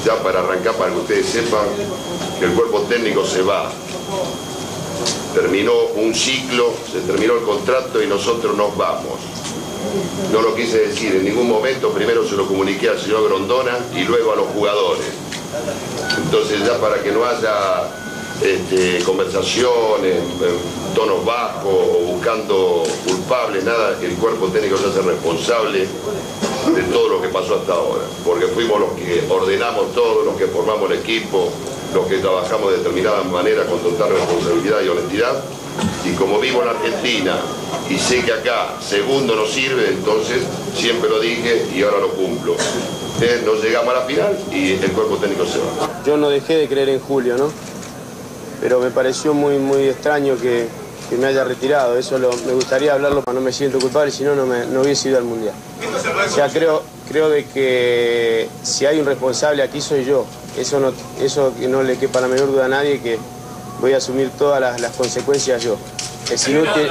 ya para arrancar, para que ustedes sepan que el cuerpo técnico se va. Terminó un ciclo, se terminó el contrato y nosotros nos vamos. No lo quise decir en ningún momento, primero se lo comuniqué al señor Grondona y luego a los jugadores. Entonces ya para que no haya conversaciones, tonos bajos o buscando culpables, nada, que el cuerpo técnico se hace responsable de todo lo que pasó hasta ahora, porque fuimos los que ordenamos todo, los que formamos el equipo, los que trabajamos de determinada manera con total responsabilidad y honestidad, y como vivo en Argentina y sé que acá segundo no sirve, entonces siempre lo dije y ahora lo cumplo. Nos llegamos a la final y el cuerpo técnico se va. Yo no dejé de creer en Julio, ¿no? Pero me pareció muy extraño que me haya retirado. Eso me gustaría hablarlo, para no me siento culpable, si no, no hubiese ido al Mundial. O sea, creo de que si hay un responsable aquí soy yo. Eso que no le quepa la menor duda a nadie, que voy a asumir todas las consecuencias yo. Es inútil.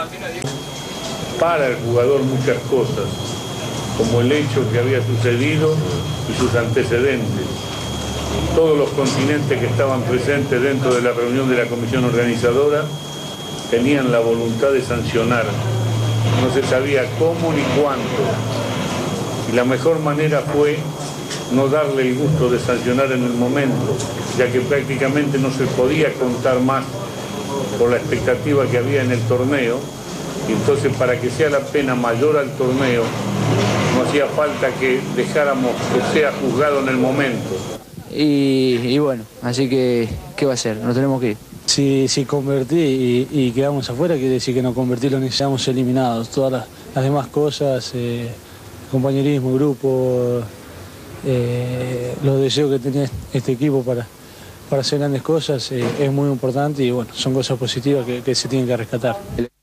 Para el jugador muchas cosas, como el hecho que había sucedido y sus antecedentes. Todos los continentes que estaban presentes dentro de la reunión de la comisión organizadora tenían la voluntad de sancionar. No se sabía cómo ni cuánto. Y la mejor manera fue no darle el gusto de sancionar en el momento, ya que prácticamente no se podía contar más por la expectativa que había en el torneo. Y entonces, para que sea la pena mayor al torneo, no hacía falta que dejáramos que sea juzgado en el momento. Y bueno, así que, ¿qué va a ser? Nos tenemos que ir. Si convertí y quedamos afuera, quiere decir que no convertí, lo necesitamos eliminados. Todas las demás cosas, compañerismo, grupo, los deseos que tenía este equipo para hacer grandes cosas, es muy importante y bueno, son cosas positivas que se tienen que rescatar.